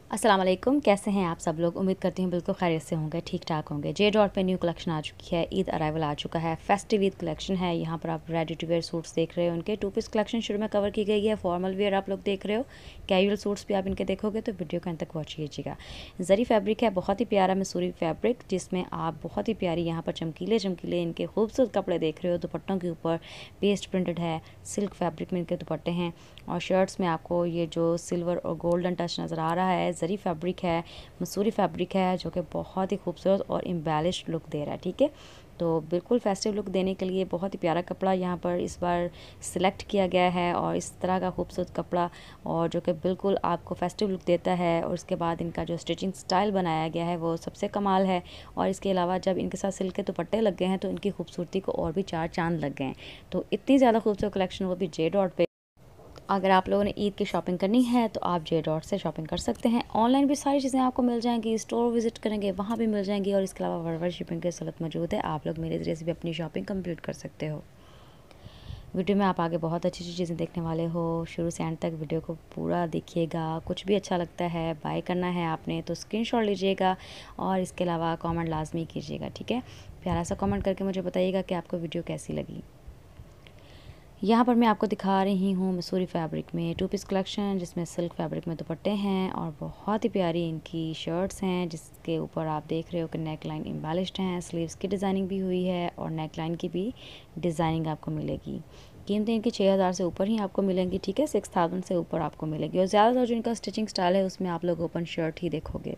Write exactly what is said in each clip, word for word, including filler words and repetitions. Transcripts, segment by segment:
अस्सलाम वालेकुम, कैसे हैं आप सब लोग। उम्मीद करती हूँ बिल्कुल खैरियत से होंगे, ठीक ठाक होंगे। जे डॉट पे न्यू कलेक्शन आ चुकी है, ईद अराइवल आ चुका है, फेस्टिव ईद कलेक्शन है। यहाँ पर आप रेडी टू वेयर सूट्स देख रहे हो, उनके टू पीस कलेक्शन शुरू में कवर की गई है। फॉर्मल वेयर आप लोग देख रहे हो, कैजुअल सूट्स भी आप इनके देखोगे तो वीडियो के अंत तक वॉच कीजिएगा। जरी फैब्रिक है, बहुत ही प्यारा मसूरी फैब्रिक, जिसमें आप बहुत ही प्यारी यहाँ पर चमकीले चमकीले इनके खूबसूरत कपड़े देख रहे हो। दुपट्टों के ऊपर पेस्ट प्रिंटेड है, सिल्क फैब्रिक में इनके दुपट्टे हैं और शर्ट्स में आपको ये जो सिल्वर और गोल्डन टच नज़र आ रहा है, जरी फैब्रिक है, मसूरी फैब्रिक है, जो कि बहुत ही खूबसूरत और एम्बेलिश्ड लुक दे रहा है। ठीक है, तो बिल्कुल फेस्टिव लुक देने के लिए बहुत ही प्यारा कपड़ा यहाँ पर इस बार सिलेक्ट किया गया है और इस तरह का खूबसूरत कपड़ा, और जो कि बिल्कुल आपको फेस्टिव लुक देता है। और इसके बाद इनका जो स्टिचिंग स्टाइल बनाया गया है वो सबसे कमाल है। और इसके अलावा जब इनके साथ सिल्क के दुपट्टे लग गए हैं तो इनकी खूबसूरती को और भी चार चांद लग गए हैं। तो इतनी ज़्यादा खूबसूरत कलेक्शन, वो भी जे डॉट पे। अगर आप लोगों ने ईद की शॉपिंग करनी है तो आप जे डॉट से शॉपिंग कर सकते हैं। ऑनलाइन भी सारी चीज़ें आपको मिल जाएंगी, स्टोर विजिट करेंगे वहाँ भी मिल जाएंगी, और इसके अलावा वर्ल्ड वाइड शिपिंग की सहूलत मौजूद है। आप लोग मेरे ज़रिए से भी अपनी शॉपिंग कंप्लीट कर सकते हो। वीडियो में आप आगे बहुत अच्छी अच्छी चीज़ें देखने वाले हो, शुरू से एंड तक वीडियो को पूरा देखिएगा। कुछ भी अच्छा लगता है, बाय करना है आपने तो स्क्रीनशॉट लीजिएगा और इसके अलावा कमेंट लाजमी कीजिएगा। ठीक है, प्यारा सा कमेंट करके मुझे बताइएगा कि आपको वीडियो कैसी लगी। यहाँ पर मैं आपको दिखा रही हूँ मसूरी फैब्रिक में टू पीस कलेक्शन, जिसमें सिल्क फैब्रिक में दुपट्टे हैं और बहुत ही प्यारी इनकी शर्ट्स हैं, जिसके ऊपर आप देख रहे हो कि नेक लाइन एम्बेलिश्ड हैं, स्लीव्स की डिज़ाइनिंग भी हुई है और नेक लाइन की भी डिज़ाइनिंग आपको मिलेगी। कीमतें इनकी छः हज़ार से ऊपर ही आपको मिलेंगी। ठीक है, सिक्स थाउजेंड से ऊपर आपको मिलेगी। और ज़्यादातर जो इनका स्टिचिंग स्टाइल है उसमें आप लोग ओपन शर्ट ही देखोगे,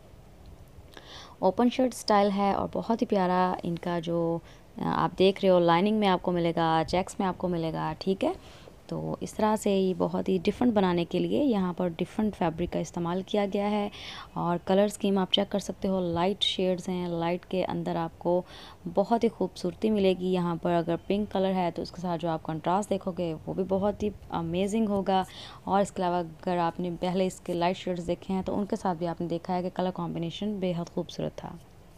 ओपन शर्ट स्टाइल है और बहुत ही प्यारा इनका जो आप देख रहे हो लाइनिंग में आपको मिलेगा, चेक्स में आपको मिलेगा। ठीक है, तो इस तरह से ये बहुत ही डिफरेंट बनाने के लिए यहाँ पर डिफरेंट फैब्रिक का इस्तेमाल किया गया है। और कलर स्कीम आप चेक कर सकते हो, लाइट शेड्स हैं, लाइट के अंदर आपको बहुत ही खूबसूरती मिलेगी। यहाँ पर अगर पिंक कलर है तो उसके साथ जो आप कंट्रास्ट देखोगे वो भी बहुत ही अमेजिंग होगा। और इसके अलावा अगर आपने पहले इसके लाइट शेड्स देखे हैं तो उनके साथ भी आपने देखा है कि कलर कॉम्बिनेशन बेहद खूबसूरत था।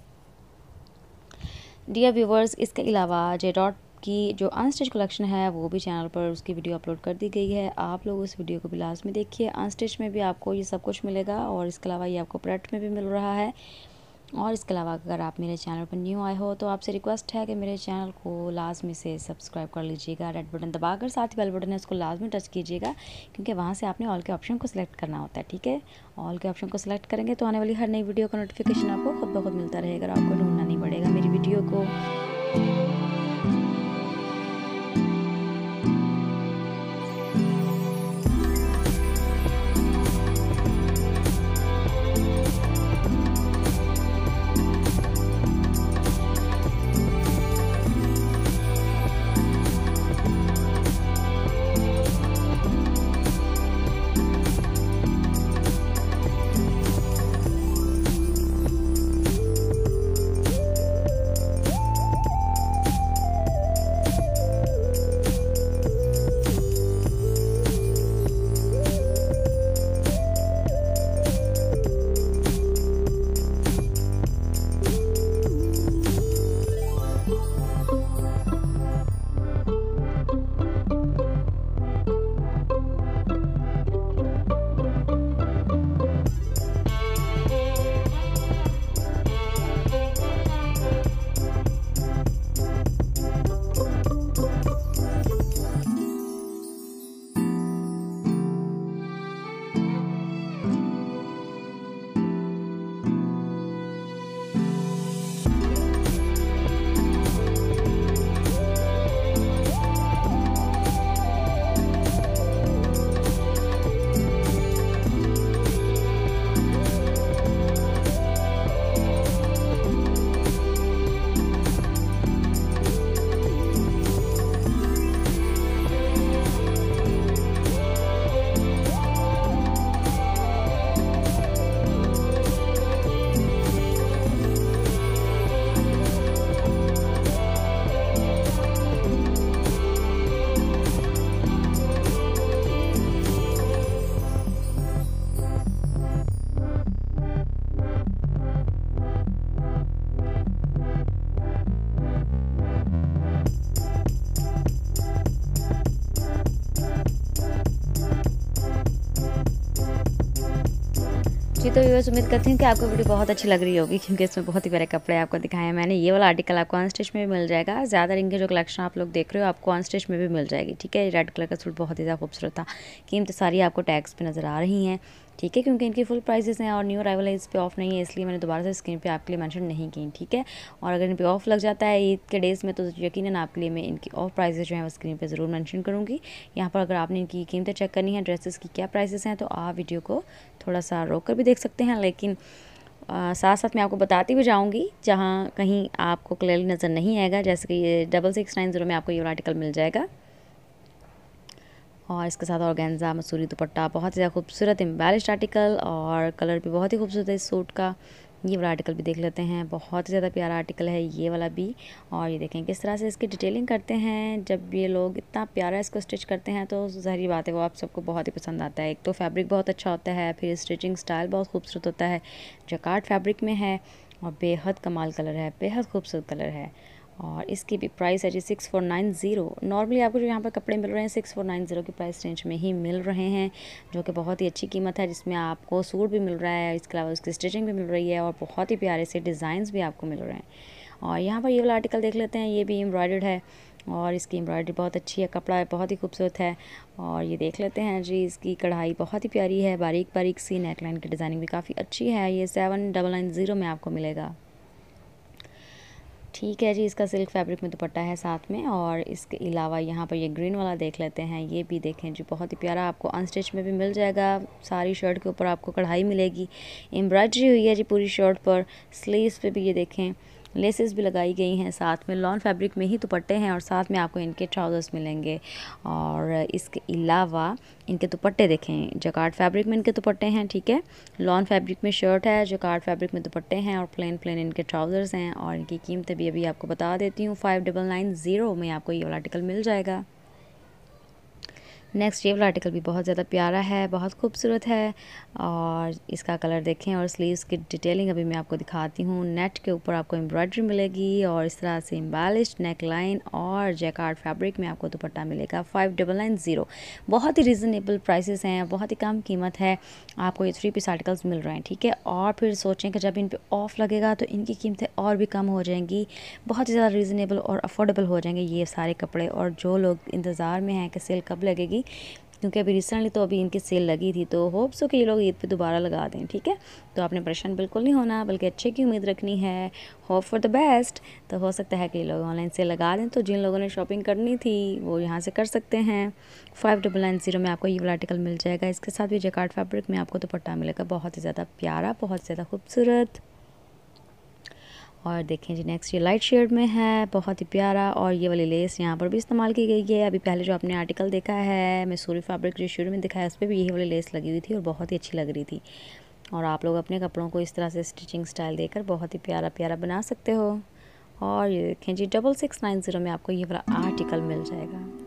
डियर व्यूवर्स, इसके अलावा जे डॉट की जो अनस्टिच कलेक्शन है वो भी चैनल पर उसकी वीडियो अपलोड कर दी गई है। आप लोग उस वीडियो को भी लास्ट में देखिए। अनस्टिच में भी आपको ये सब कुछ मिलेगा और इसके अलावा ये आपको प्रोडक्ट में भी मिल रहा है। और इसके अलावा अगर आप मेरे चैनल पर न्यू आए हो तो आपसे रिक्वेस्ट है कि मेरे चैनल को लाजमी से सब्सक्राइब कर लीजिएगा। रेड बटन दबाकर साथ ही बेल बटन है उसको लाजमी टच कीजिएगा, क्योंकि वहाँ से आपने ऑल के ऑप्शन को सिलेक्ट करना होता है। ठीक है, ऑल के ऑप्शन को सिलेक्ट करेंगे तो आने वाली हर नई वीडियो का नोटिफिकेशन आपको खुद ब खुद मिलता रहेगा, आपको ढूंढना नहीं पड़ेगा मेरी वीडियो को। जी तो व्यूअर्स, उम्मीद करती हूँ कि आपको वीडियो बहुत अच्छी लग रही होगी, क्योंकि इसमें बहुत ही प्यारे कपड़े आपको दिखाए हैं मैंने। ये वाला आर्टिकल आपको अनस्टिच में भी मिल जाएगा। ज़्यादा रिंग के जो कलेक्शन आप लोग देख रहे हो आपको अनस्टिच में भी मिल जाएगी, ठीक है। रेड कलर का सूट बहुत ही ज़्यादा खूबसूरत था। कीमत सारी आपको टैग्स पे नज़र आ रही हैं, ठीक है, क्योंकि इनकी फुल प्राइसेस हैं और न्यू अराइवल है, इस पे ऑफ नहीं है, इसलिए मैंने दोबारा से स्क्रीन पे आपके लिए मेंशन नहीं की, ठीक है। और अगर इन पे ऑफ लग जाता है ईद के डेज़ में तो यकीनन आपके लिए मैं इनकी ऑफ प्राइसेस जो हैं वो स्क्रीन पे ज़रूर मेंशन करूँगी। यहाँ पर अगर आपने इनकी कीमतें चेक करनी है, ड्रेसेस की क्या प्राइसेस हैं, तो आप वीडियो को थोड़ा सा रोक कर भी देख सकते हैं, लेकिन आ, साथ साथ मैं आपको बताती भी जाऊंगी जहाँ कहीं आपको क्लियरली नज़र नहीं आएगा। जैसे कि ये डबल सिक्स नाइन ज़ीरो में आपको ये आर्टिकल मिल जाएगा और इसके साथ ऑर्गेन्जा मसूरी दुपट्टा, बहुत ही ज़्यादा खूबसूरत एम्बेलिश्ड आर्टिकल और कलर भी बहुत ही खूबसूरत है इस सूट का। ये वाला आर्टिकल भी देख लेते हैं, बहुत ही ज़्यादा प्यारा आर्टिकल है ये वाला भी। और ये देखें किस तरह से इसकी डिटेलिंग करते हैं। जब ये लोग इतना प्यारा इसको स्टिच करते हैं तो ज़ाहिर बात है वो आप सबको बहुत ही पसंद आता है। एक तो फैब्रिक बहुत अच्छा होता है, फिर स्टिचिंग स्टाइल बहुत खूबसूरत होता है, जकार्ड फैब्रिक में है और बेहद कमाल कलर है, बेहद खूबसूरत कलर है। और इसकी भी प्राइस है जी six four nine zero. Normally आपको जो यहाँ पर कपड़े मिल रहे हैं सिक्स फोर नाइन ज़ीरो की प्राइस रेंज में ही मिल रहे हैं, जो कि बहुत ही अच्छी कीमत है, जिसमें आपको सूट भी मिल रहा है, इसके अलावा उसकी स्टिचिंग भी मिल रही है और बहुत ही प्यारे से डिज़ाइंस भी आपको मिल रहे हैं। और यहाँ पर ये वाला आर्टिकल देख लेते हैं, ये भी एम्ब्रॉयडर्ड है और इसकी एम्ब्रॉयडरी बहुत अच्छी है, कपड़ा बहुत ही खूबसूरत है। और ये देख लेते हैं जी, इसकी कढ़ाई बहुत ही प्यारी है, बारीक बारीक सी नेकलाइन की डिज़ाइनिंग भी काफ़ी अच्छी है। ये सेवन डबल नाइन ज़ीरो में आपको मिलेगा, ठीक है जी। इसका सिल्क फैब्रिक में दुपट्टा है साथ में। और इसके अलावा यहाँ पर ये ग्रीन वाला देख लेते हैं, ये भी देखें जी बहुत ही प्यारा, आपको अनस्टिच में भी मिल जाएगा। सारी शर्ट के ऊपर आपको कढ़ाई मिलेगी, एम्ब्रॉयडरी हुई है जी पूरी शर्ट पर, स्लीव्स पे भी ये देखें लेसेस भी लगाई गई हैं, साथ में लॉन फैब्रिक में ही दुपट्टे हैं और साथ में आपको इनके ट्राउज़र्स मिलेंगे। और इसके अलावा इनके दुपट्टे देखें, जकार्ड फैब्रिक में इनके दुपट्टे हैं, ठीक है। लॉन फैब्रिक में शर्ट है, जकार्ड फैब्रिक में दुपट्टे हैं और प्लेन प्लेन इनके ट्राउज़र्स हैं। और इनकी कीमतें भी अभी आपको बता देती हूँ, फाइव डबल नाइन ज़ीरो में आपको ये वाला आर्टिकल मिल जाएगा। नेक्स्ट ये वाला आर्टिकल भी बहुत ज़्यादा प्यारा है, बहुत खूबसूरत है और इसका कलर देखें और स्लीव्स की डिटेलिंग अभी मैं आपको दिखाती हूँ। नेट के ऊपर आपको एम्ब्रॉयडरी मिलेगी और इस तरह से एम्बेलिश्ड नेक लाइन और जैकार्ड फैब्रिक में आपको दुपट्टा मिलेगा। फाइव डबल नाइन ज़ीरो, बहुत ही रीज़नेबल प्राइसेस हैं, बहुत ही कम कीमत है, आपको ये थ्री पीस आर्टिकल्स मिल रहे हैं, ठीक है। और फिर सोचें कि जब इन पर ऑफ़ लगेगा तो इनकी कीमतें और भी कम हो जाएंगी, बहुत ही ज़्यादा रीज़नेबल और अफोर्डेबल हो जाएंगे ये सारे कपड़े। और जो लोग इंतज़ार में हैं कि सेल कब लगेगी, क्योंकि अभी रिसेंटली तो अभी इनकी सेल लगी थी, तो होप सो कि ये लोग ईद पे दोबारा लगा दें, ठीक है। तो आपने परेशान बिल्कुल नहीं होना, बल्कि अच्छे की उम्मीद रखनी है, होप फॉर द बेस्ट। तो हो सकता है कि ये लोग ऑनलाइन सेल लगा दें, तो जिन लोगों ने शॉपिंग करनी थी वो यहाँ से कर सकते हैं। फाइव डबल नाइन ज़ीरो में आपको ये वाला आर्टिकल मिल जाएगा। इसके साथ भी जैकार्ड फैब्रिक में आपको दुपट्टा मिलेगा, बहुत ही ज़्यादा प्यारा, बहुत ज़्यादा खूबसूरत। और देखें जी नेक्स्ट ये लाइट शेड में है, बहुत ही प्यारा। और ये वाली लेस यहाँ पर भी इस्तेमाल की गई है। अभी पहले जो आपने आर्टिकल देखा है मसूरी फैब्रिक जो शुरू में दिखाया, उस पर भी यही वाली लेस लगी हुई थी और बहुत ही अच्छी लग रही थी। और आप लोग अपने कपड़ों को इस तरह से स्टिचिंग स्टाइल देकर बहुत ही प्यारा प्यारा बना सकते हो। और ये देखें जी डबल सिक्स नाइन ज़ीरो में आपको ये वाला आर्टिकल मिल जाएगा।